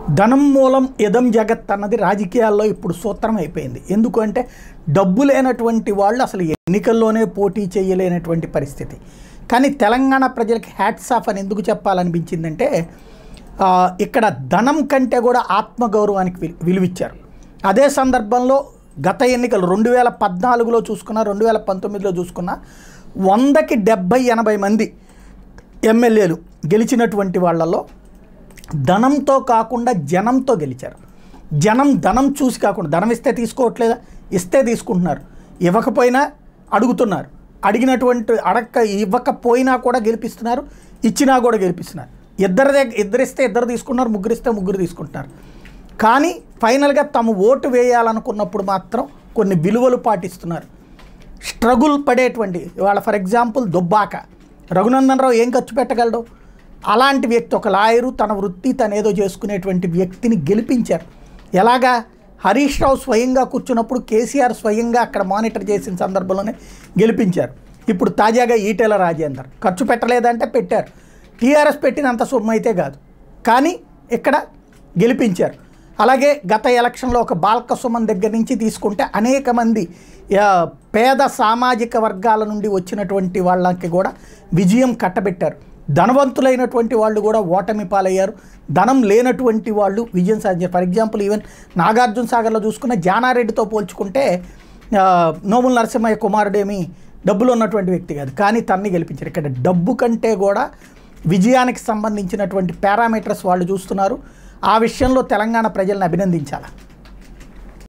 ధనం మూలం ఇదం జగత్ అన్నది రాజకీయాల్లో ఇప్పుడు సూత్రం అయిపోయింది. ఎందుకంటే డబ్బు లేనటువంటి వాళ్ళు అసలు ఎన్నికల్లోనే పోటీ చేయలేనటువంటి పరిస్థితి. కానీ తెలంగాణ ప్రజలకి హ్యాట్స్ ఆఫ్ అని ఎందుకు చెప్పాలనిపించిందంటే ఇక్కడ ధనం కంటే కూడా ఆత్మగౌరవానికి విలువిచ్చారు. అదే సందర్భంలో గత ఎన్నికలు 2014లో చూసుకున్నా 2019లో చూసుకున్నా 100కి 70-80 మంది ఎమ్మెల్యేలు గెలిచినటువంటి వాళ్ళలో ధనంతో కాకుండా జనంతో గెలిచారు. జనం ధనం చూసి కాకుండా ధనం ఇస్తే తీసుకోవట్లేదా, ఇస్తే తీసుకుంటున్నారు, ఇవ్వకపోయినా అడుగుతున్నారు, ఇవ్వకపోయినా కూడా గెలిపిస్తున్నారు, ఇచ్చినా కూడా గెలిపిస్తున్నారు. ఇద్దరిస్తే ఇద్దరు తీసుకున్నారు, ముగ్గురిస్తే ముగ్గురు తీసుకుంటున్నారు. కానీ ఫైనల్గా తమ ఓటు వేయాలనుకున్నప్పుడు మాత్రం కొన్ని విలువలు పాటిస్తున్నారు. స్ట్రగుల్ పడేటువంటి వాళ్ళ ఫర్ ఎగ్జాంపుల్ దుబ్బాక రఘునందన్ రావు ఏం ఖర్చు పెట్టగలడు? అలాంటి వ్యక్తి, ఒక లాయరు, తన వృత్తి తనేదో చేసుకునేటువంటి వ్యక్తిని గెలిపించారు. ఎలాగా? హరీష్ రావు స్వయంగా కూర్చున్నప్పుడు కేసీఆర్ స్వయంగా అక్కడ మానిటర్ చేసిన సందర్భంలోనే గెలిపించారు. ఇప్పుడు తాజాగా ఈటెల రాజేందర్ ఖర్చు పెట్టలేదంటే పెట్టారు. టీఆర్ఎస్ పెట్టినంత సొమ్ము అయితే కాదు, కానీ ఇక్కడ గెలిపించారు. అలాగే గత ఎలక్షన్లో ఒక బాల్క సుమన్ దగ్గర నుంచి తీసుకుంటే అనేక మంది పేద సామాజిక వర్గాల నుండి వచ్చినటువంటి వాళ్ళకి కూడా విజయం కట్టబెట్టారు. ధనవంతులైనటువంటి వాళ్ళు కూడా ఓటమి పాలయ్యారు, ధనం లేనటువంటి వాళ్ళు విజయం సాధించారు. ఫర్ ఎగ్జాంపుల్ ఈవెన్ నాగార్జున సాగర్లో చూసుకున్న జానారెడ్డితో పోల్చుకుంటే నోముల నరసింహయ్య కుమారుడేమి డబ్బులు ఉన్నటువంటి వ్యక్తి కాదు, కానీ తన్ని గెలిపించారు. ఇక్కడ డబ్బు కంటే కూడా విజయానికి సంబంధించినటువంటి పారామీటర్స్ వాళ్ళు చూస్తున్నారు. ఆ విషయంలో తెలంగాణ ప్రజలను అభినందించాలి.